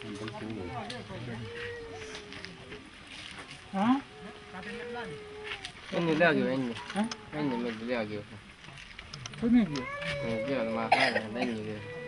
Hả? Anh leo kiểu anh mình leo kiểu Có nghe gì? giờ mà hai là đây nhiều